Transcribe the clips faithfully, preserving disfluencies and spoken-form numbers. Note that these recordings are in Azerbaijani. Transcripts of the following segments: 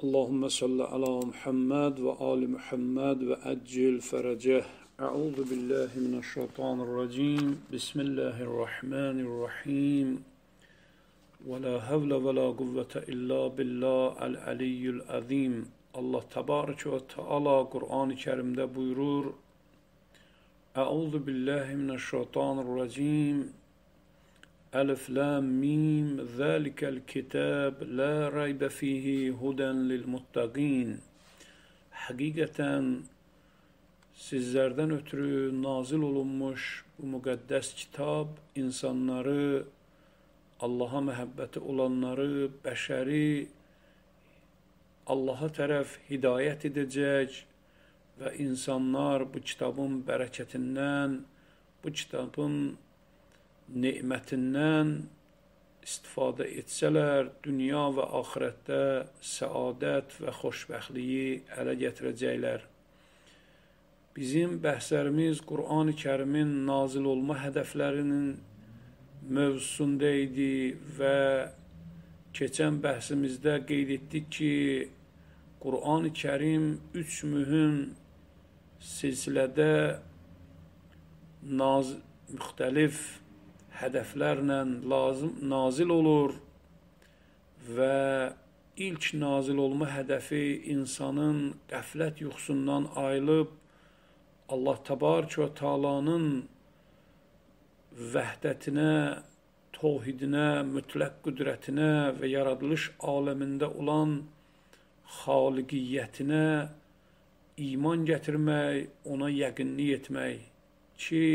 Allahümme salli ala Muhammed ve ali Muhammed ve accil feraceh. Euzu billahi mineşşeytanirracim. Bismillahirrahmanirrahim. Ve la havle ve la kuvvete illa billah el-aliyyul azim. Allah Tebareke ve Teala Kur'an-ı Kerim'de buyurur. Euzu billahi mineşşeytanirracim. Elif, Lam, Mim, zâlikel kitab, la raybe fihi huden lil muttaqin. Hakikaten sizlerden ötürü nazil olunmuş bu mukaddes kitap, insanları, Allah'a məhəbbəti olanları, bəşəri Allah'a tərəf hidayət edəcək və insanlar bu kitabın bərəkətindən, bu kitabın nemətindən istifadə etsələr, dünya və axirətdə səadət və xoşbəxtliyi ələ gətirəcəklər. Bizim bəhslərimiz Qur'an-ı Kərimin nazil olma hədəflərinin mövzusunda idi və keçən bəhsimizdə qeyd etdik ki, Qur'an-ı Kərim üç mühüm silsilədə naz müxtəlif hədəflərlə lazım, nazil olur və ilk nazil olma hədəfi insanın qəflət yuxusundan ayılıb Allah Təbarək və Teala'nın vəhdətinə, tohidinə, mütləq qüdrətinə və yaradılış aləmində olan xaliqiyyətinə iman gətirmək, ona yəqinlik etmək ki,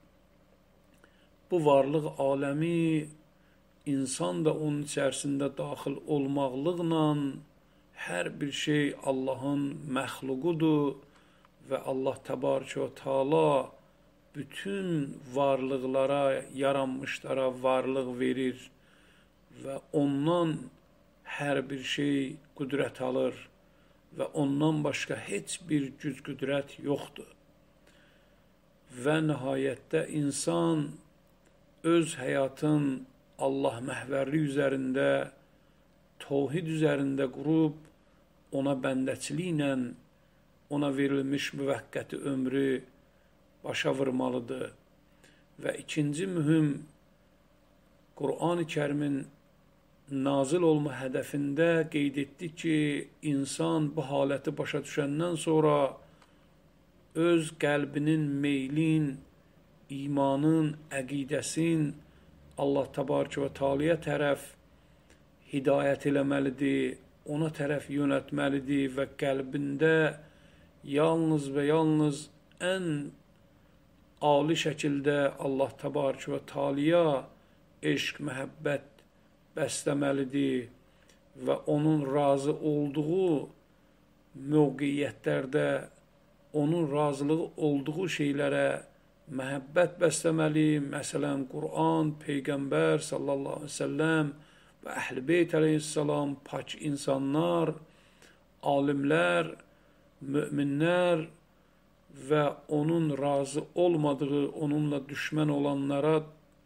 bu varlıq aləmi insan da onun içərisində daxil olmaqlıqla hər bir şey Allahın məxluqudur və Allah Təbarək və Teala bütün varlıqlara, yaranmışlara varlıq verir və ondan hər bir şey qüdrət alır və ondan başqa heç bir güc qüdrət yoxdur. Və nəhayətdə insan öz həyatın Allah məhvərli üzərində, tohid üzərində qurub, ona bəndəçiliklə, ona verilmiş müvəqqəti ömrü başa vurmalıdır. Və ikinci mühüm, Qur'an-ı Kərimin nazil olma hədəfində qeyd etdik ki, insan bu haləti başa düşəndən sonra öz qəlbinin, meylin, imanın, əqidəsin Allah Təbarək və Teala'ya tərəf hidayət eləməlidir, ona tərəf yönətməlidir və qəlbində yalnız və yalnız ən ali şəkildə Allah Təbarək və Teala'ya eşq, məhəbbət bəsləməlidir və onun razı olduğu mövqeyyətlərdə, onun razılığı olduğu şeylərə məhəbbət bəsləməli, məsələn, Qur'an, Peyğəmbər sallallahu aleyhi ve selləm və Əhl-i Beyt aleyhissalam, pak insanlar, alimlər, müminlər və onun razı olmadığı, onunla düşmən olanlara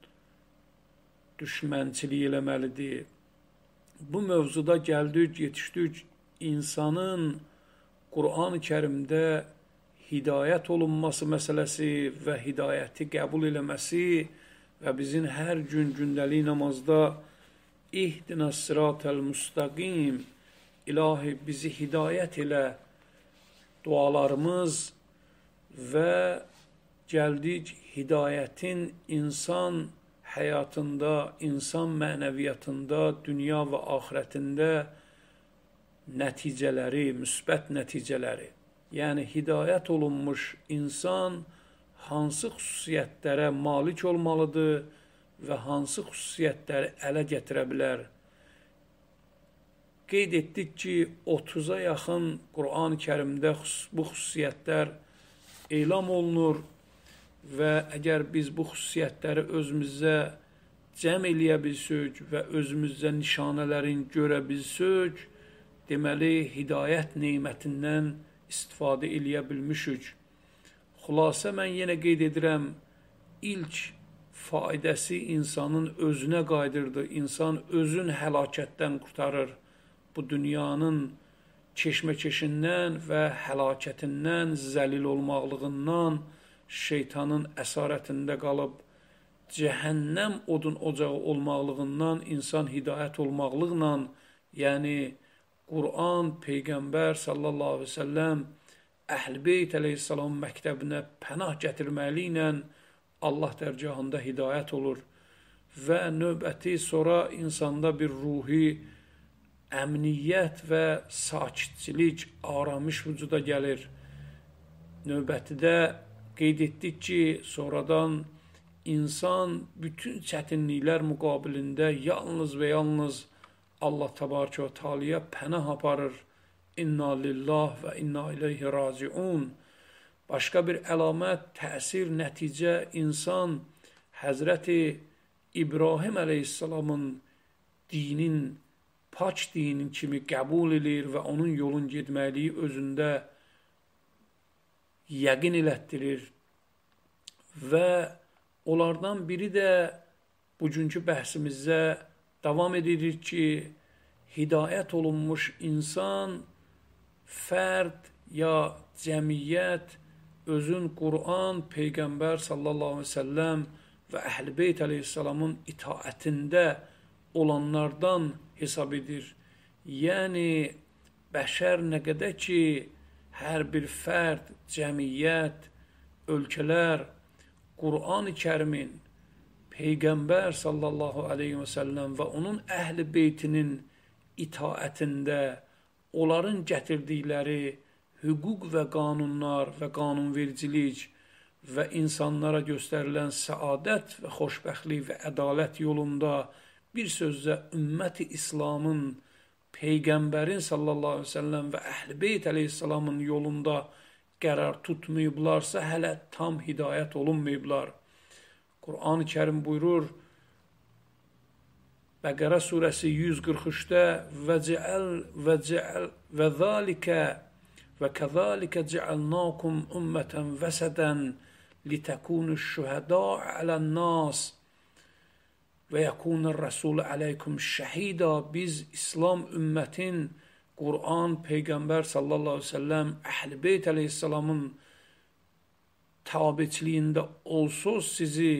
düşmənçilik eləməlidir. Bu mövzuda gəldik, yetişdik, insanın Qur'an-ı Kərimdə hidayət olunması məsələsi və hidayəti qəbul eləməsi və bizim hər gün gündəlik namazda İhdinəs sıratəl müstəqim, İlahi bizi hidayət elə dualarımız və gəldik hidayətin insan həyatında, insan mənəviyyatında, dünya və axirətində nəticələri, müsbət nəticələri. Yəni, hidayət olunmuş insan hansı xüsusiyyətlərə malik olmalıdır və hansı xüsusiyyətləri ələ gətirə bilər? Qeyd etdik ki, otuza yaxın Qur'an-ı Kərimdə bu xüsusiyyətlər elam olunur və əgər biz bu xüsusiyyətləri özümüzə cəm eləyə bilsək və özümüzə nişanələrin görə bilsək, deməli, hidayət neymətindən istifadə eləyə bilmişik. Xülasə mən yenə qeyd edirəm, ilk faidəsi insanın özünə qaydırdı. İnsan özün həlakətdən qurtarır. Bu dünyanın keşməkeşindən və həlakətindən, zəlil olmaqlığından, şeytanın əsarətində qalıb, cəhənnəm odun ocağı olmaqlığından, insan hidayət olmaqlıqla, yəni Quran, Peyğəmbər sallallahu aleyhi ve selləm, Əhl-i Beyt əleyhissalam məktəbinə pənah gətirməklə Allah dərgahında hidayət olur və növbəti sonra insanda bir ruhi əmniyyət və sakitçilik, aramış vücuda gəlir. Növbətidə qeyd etdik ki, sonradan insan bütün çətinliklər müqabilində yalnız və yalnız Allah təbarəkə və teala'ya pənah aparır. İnna lillah və inna ileyhi raciun. Başqa bir əlamət, təsir, nəticə insan Həzrəti İbrahim əleyhissalamın dinin, pak dinin kimi qəbul edir və onun yolun getməliyi özündə yəqin elətdirir. Və onlardan biri də bugünkü bəhsimizdə davam edirik ki, hidayət olunmuş insan, fərd ya cəmiyyət özün Quran, Peyğəmbər sallallahu aleyhi ve selləm və Əhl-i Beyt əleyhissalamın itaətində olanlardan hesab edir. Yəni, bəşər nə qədər ki, hər bir fərd, cəmiyyət, ölkələr Quran-ı Kərimin, Peyğəmbər sallallahu aleyhi ve selləm və onun Əhl-i Beytinin itaətində onların gətirdikləri hüquq və qanunlar və qanunvericilik və insanlara göstərilən səadət və xoşbəxtlik və ədalət yolunda bir sözlə ümməti İslamın, Peyğəmbərin sallallahu aleyhi ve selləm və Əhl-i Beyt əleyhissalamın yolunda qərar tutmayıblarsa, hələ tam hidayət olunmayıblar. Quran-ı Kərim buyurur, Bəqərə surəsi yüz qırx üçdə və cəəl və cəəl və zəlikə və kəzəlikə cəəlnəkum ümmətən vəsədən litəkunuş şühədə ələ'n-nas və yəkunur rəsulü əleykum şəhida. Biz İslam ümmətin Quran, Peyğəmbər sallallahu aleyhi ve selləm, Əhl-i Beyt əleyhissalamın tabiçiliyində olsuz sizi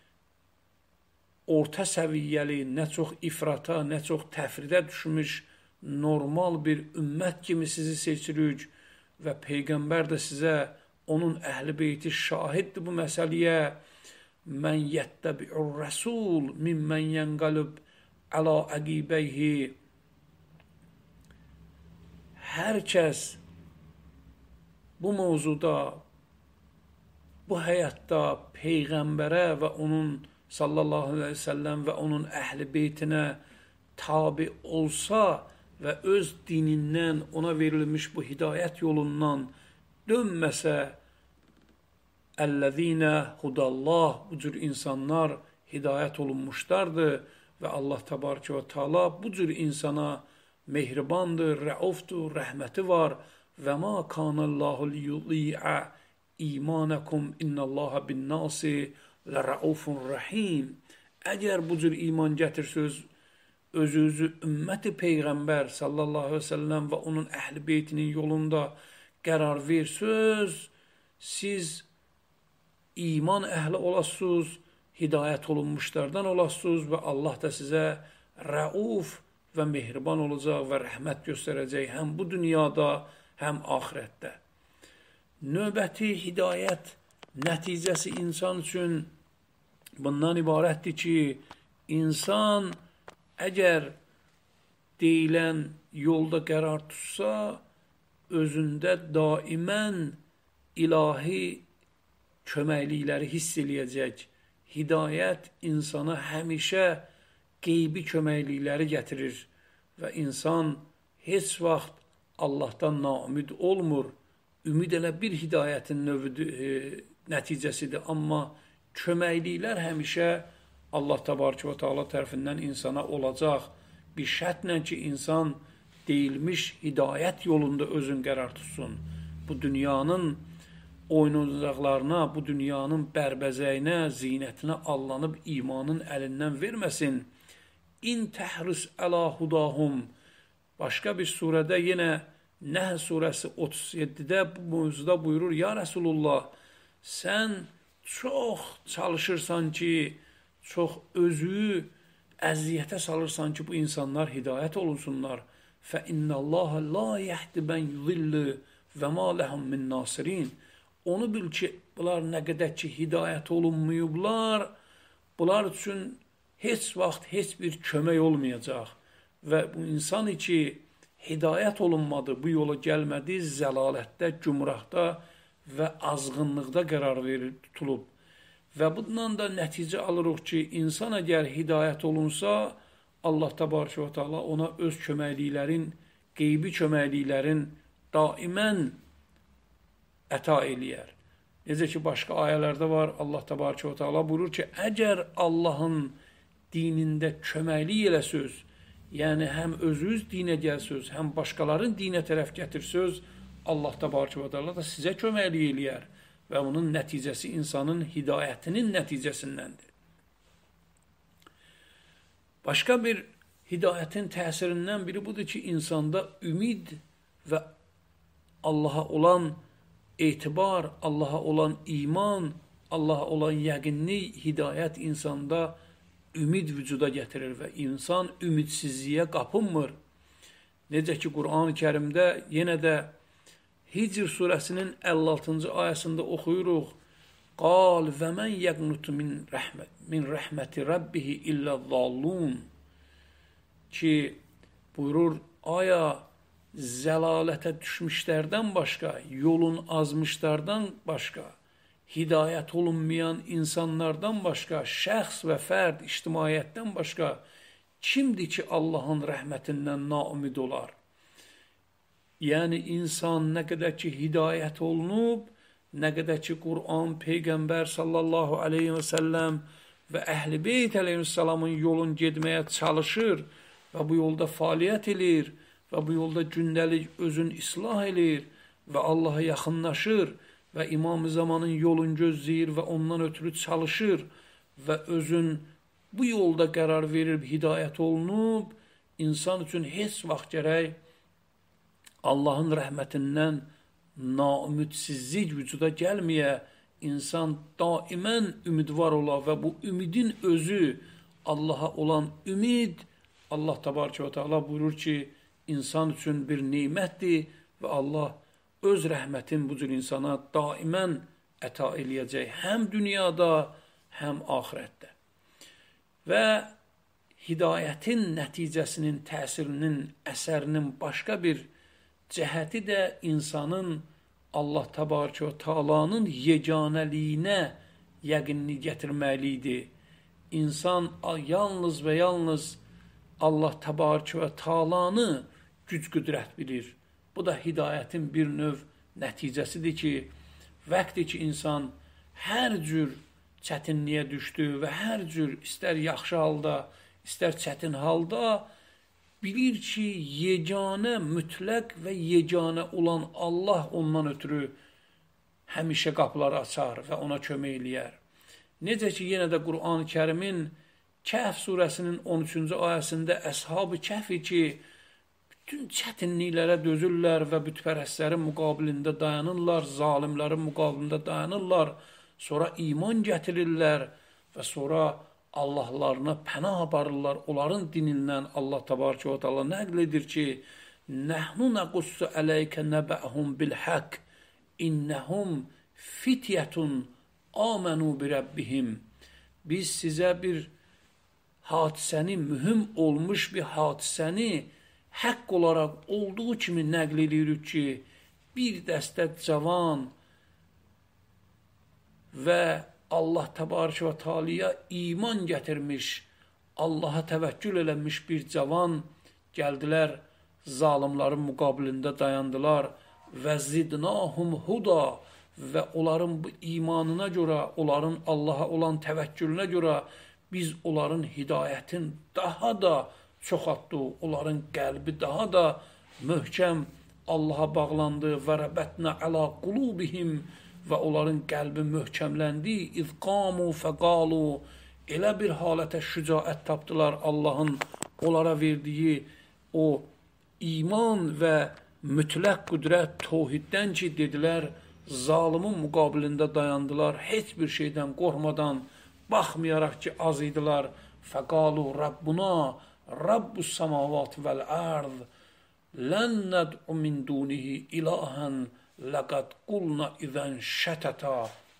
orta səviyyəli, nə çox ifrata, nə çox təfridə düşmüş normal bir ümmət kimi sizi seçirik və Peyğəmbər də sizə, onun Əhl-i Beyti şahiddir bu məsələyə. Mən yəttəbi'ur rəsul mimmən yənqalib əla əqibəyhi. Hər kəs bu mövzuda, bu həyatda Peyğəmbərə və onun sallallahu aleyhi ve sellem və onun Əhl-i Beytinə tabi olsa və öz dinindən ona verilmiş bu hidayət yolundan dönməsə, əl-ləzīnə hudallah, bu cür insanlar hidayət olunmuşlardır və Allah təbarəkə və teala bu cür insana mehribandır, rəufdur, rəhməti var. Və ma kanallahu liyudi'a imanəkum innallaha bin-nasi lərəufun rəhim. Əgər bu cür iman gətirsiniz, özünüzü ümməti Peyğəmbər sallallahu aleyhi ve sellem və onun Əhl-i Beytinin yolunda qərar versiniz, siz iman əhli olasınız, hidayət olunmuşlardan olasınız və Allah da sizə rəuf və mehriban olacaq və rəhmət göstərəcək həm bu dünyada, həm axirətdə. Növbəti hidayət nəticəsi insan üçün bundan ibarətdir ki, insan əgər deyilən yolda qərar tutsa, özündə daimən ilahi köməklikləri hiss eləyəcək. Hidayət insana həmişə qeybi köməklikləri gətirir və insan heç vaxt Allahdan naümid olmur. Ümid elə bir hidayətin növüdür, e, nəticəsidir. Amma köməkliklər həmişə Allah təbarəkə və teala tərəfindən insana olacaq. Bir şərtlə ki, insan deyilmiş hidayət yolunda özün qərar tutsun. Bu dünyanın oyuncaqlarına, bu dünyanın bərbəzəyinə, zinətinə allanıb imanın əlindən verməsin. İn təhris əla hudahum. Başqa bir surədə yenə Nəhl surəsi otuz yeddidə bu mövzuda buyurur: Ya Resulullah, sən çox çalışırsan ki, çox özü əziyyətə salırsan ki, bu insanlar hidayət olunsunlar. Fə innallaha la yəhdi mən yudillu və ma ləhum min nasirin. Onu bil ki, bunlar nə qədər ki, hidayət olunmayıblar, bunlar üçün heç vaxt heç bir kömək olmayacaq. Və bu insan ki, hidayət olunmadı, bu yola gəlmədi, zəlalətdə, gümrahda və azğınlıqda qərar verir, tutulub. Və bundan da nəticə alırıq ki, insan əgər hidayət olunsa, Allah təbarək və teala ona öz köməkliklərin, qeybi köməkliklərin daimən əta eləyər. Necə ki, başqa ayələrdə var, Allah təbarək və teala buyurur ki, əgər Allahın dinində köməklik eləsöz, yəni həm özünüz dinə gəlsöz, həm başqaların dinə tərəf gətirsöz, Allah təbarək və teala da sizə köməklik eləyər və bunun nəticəsi insanın hidayətinin nəticəsindəndir. Başqa bir hidayətin təsirindən biri budur ki, insanda ümid və Allaha olan etibar, Allaha olan iman, Allaha olan yəqinlik, hidayət insanda ümid vücuda gətirir və insan ümidsizliyə qapınmır. Necə ki, Quran-ı Kərimdə yenə də Hicr surəsinin əlli altıncı ayəsində oxuyuruq: Qal və mən yəqnutu min, rəhmət, min rəhməti Rabbihi illə zallun ki, buyurur, aya zəlalətə düşmüşlərdən başqa, yolun azmışlardan başqa, hidayət olunmayan insanlardan başqa, şəxs və fərd, ictimaiyyətdən başqa kimdir ki, Allahın rəhmətindən naümid olar? Yəni, insan nə qədər ki, hidayət olunub, nə qədər ki, Quran, Peyğəmbər sallallahu aleyhi və səlləm və Əhl-i Beyt əleyhissalamın yolun gedməyə çalışır və bu yolda fəaliyyət edir və bu yolda gündəlik özün islah edir və Allaha yaxınlaşır və İmam-ı Zamanın yolun gözləyir və ondan ötürü çalışır və özün bu yolda qərar verib hidayət olunub, insan üçün heç vaxt gərək Allahın rəhmətindən naümidsizlik vücuda gəlməyə, insan daimən ümidvar ola və bu ümidin özü Allaha olan ümid, Allah təbarək və teala buyurur ki, insan üçün bir neymətdir və Allah öz rəhmətin bu cür insana daimən əta eləyəcək, həm dünyada, həm axirətdə. Və hidayətin nəticəsinin, təsirinin, əsərinin başqa bir cəhəti də insanın Allah təbarək və teala'nın yeganəliyinə yəqinlik gətirməlidir. İnsan yalnız və yalnız Allah təbarək və teala'nı güc qüdrət bilir. Bu da hidayətin bir növ nəticəsidir ki, vəqti ki, insan hər cür çətinliyə düşdü və hər cür istər yaxşı halda, istər çətin halda bilir ki, yeganə, mütləq və yeganə olan Allah ondan ötürü həmişə qapıları açar və ona kömək eləyər. Necə ki, yenə də Quran-ı Kərimin Kəhf surəsinin on üçüncü ayəsində Əshab-ı Kəhfi ki, bütün çətinliklərə dözürlər və bütpərəstlərin müqabilində dayanırlar, zalimlərin müqabilində dayanırlar, sonra iman gətirirlər və sonra Allahlarına pənah aparırlar, onların dinindən Allah təbarək və teala nəql edir ki, Nəhnu nəqussu ələykə nəbə'hum bil-həq, innəhum fityətun amenu bi Rabbihim. Biz sizə bir hadisəni, mühüm olmuş bir hadisəni haqq olaraq olduğu kimi nəql edirik ki, bir dəstə cavan və Allah təbarək və teala'ya iman gətirmiş, Allaha təvəkkül eləmiş bir cavan gəldilər, zalimlərin müqabilində dayandılar və zidnahum huda və onların bu imanına görə, onların Allaha olan təvəkkülünə görə biz onların hidayətin daha da çoxaltdıq, onların qəlbi daha da möhkəm Allaha bağlandı və rəbətnə əla qulubihim və onların qəlbi möhkəmləndi. İzqamu fəqalu, elə bir halətə şücaət tapdılar Allahın onlara verdiyi o iman və mütləq qüdrət tevhiddən ki, dedilər, zalimin müqabilində dayandılar, heç bir şeydən qorxmadan, baxmayaraq ki, az idilər. Fəqalu Rabbuna, Rabbus samavat vəl ərz, lən nəd'u min dunihi ilahən, ləqəd qulna izən şətətə.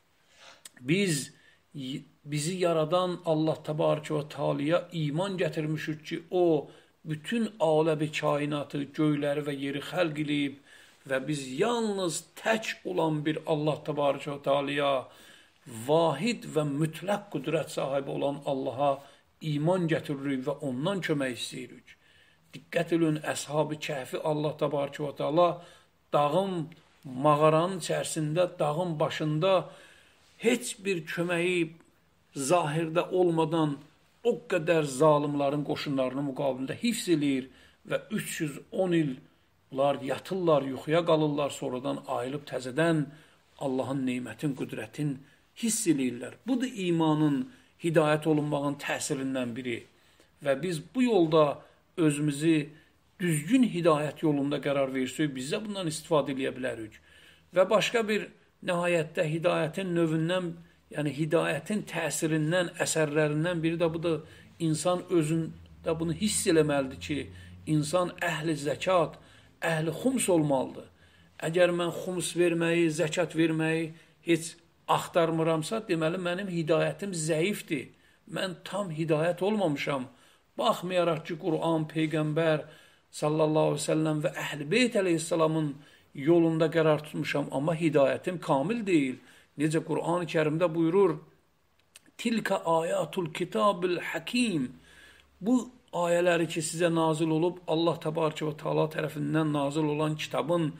Biz, bizi yaradan Allah təbarəkə və Teala'ya iman gətirmişik ki, o, bütün aləbi kainatı, göyləri və yeri xəlq edib və biz yalnız tək olan bir Allah təbarəkə və Teala'ya, vahid və mütləq qüdrət sahibi olan Allaha iman gətiririk və ondan kömək istəyirik. Diqqət edin, Əshab-ı Kəhfi Allah təbarəkə və Teala dağın, mağaranın içərisində, dağın başında heç bir köməyi zahirdə olmadan o qədər zalimlərin qoşunlarının müqabilində hifz edir və üç yüz on illər yatırlar, yuxuya qalırlar, sonradan ayılıb təzədən Allahın neymətin, qüdrətin hiss edirlər. Bu da imanın, hidayət olunmağın təsirindən biri və biz bu yolda özümüzü düzgün hidayət yolunda qərar versək, biz də bundan istifadə edə bilərik. Və başqa bir nəhayətdə hidayətin növündən, yəni hidayətin təsirindən, əsərlərindən biri də budur. İnsan özündə bunu hiss eləməlidir ki, insan əhli zəkat, əhli xums olmalıdır. Əgər mən xums verməyi, zəkat verməyi heç axtarmıramsa, deməli mənim hidayətim zəifdir. Mən tam hidayət olmamışam. Baxmayaraq ki, Quran, Peyğəmbər sallallahu aleyhi ve sellem və Əhl-i Beyt əleyhissalamın yolunda qərar tutmuşam, amma hidayətim kamil deyil. Necə Quran-ı Kərimdə buyurur, Tilka ayatul kitabil hakim. Bu ayələri ki, sizə nazil olub, Allah təbarəkə və Teala tərəfindən nazil olan kitabın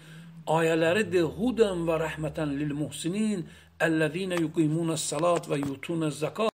ayələridir. Hudən və rəhmətən lil muhsinin, əllezine yuqimunəs salat və yutunəz zəkat.